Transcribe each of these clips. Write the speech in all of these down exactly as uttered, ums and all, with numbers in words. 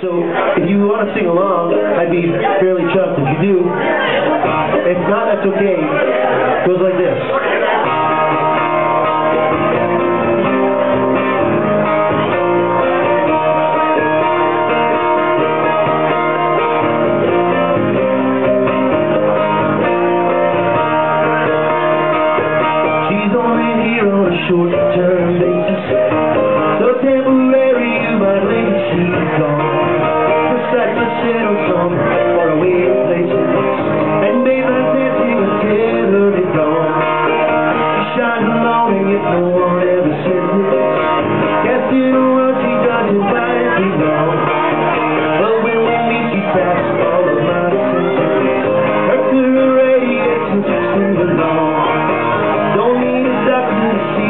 So if you want to sing along, I'd be fairly chuffed if you do. If not, that's okay. It goes like this. Short-term basis, so temporary you might think she's gone. The sights are settled some far away places, and babe, I'm dancing until they're gone. She shines alone and yet no one ever says it. Guess in a world she doesn't quite belong. But when we meet she passes all of my senses. Her to her radiation just seems along. Don't need a doctor to see.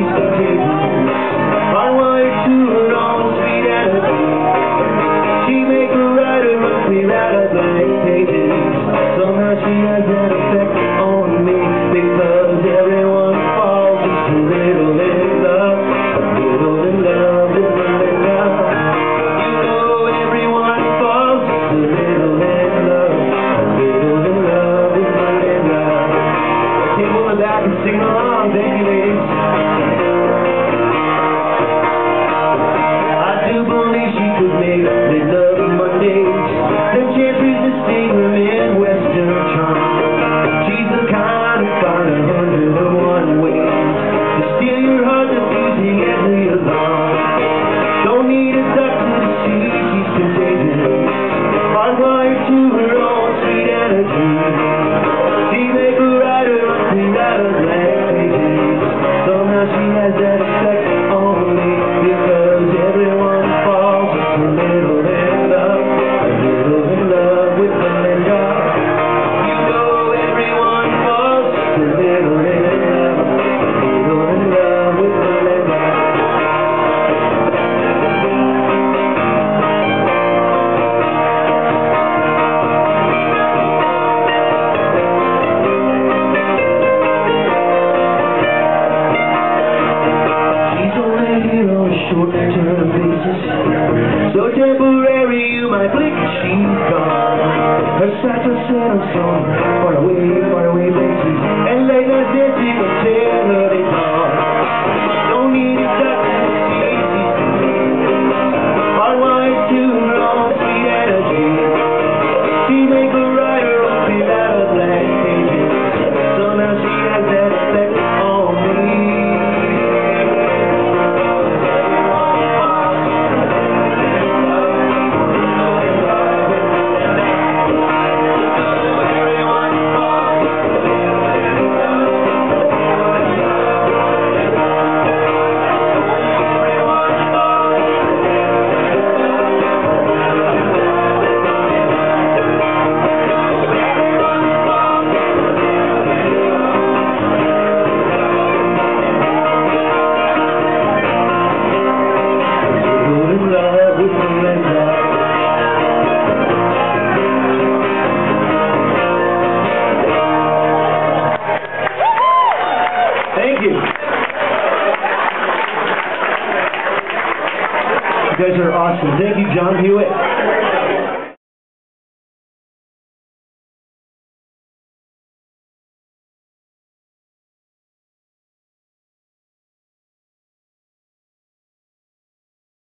So temporary you might blink, she's gone. Her sights are set on some far away, far away places, and late night dancing until early dawn. Don't need a doctor to see she's hard wired to her own sweet energy. She make a writer up without a blank pages. Somehow she has that effect on me. You guys are awesome. Thank you, John Hewitt.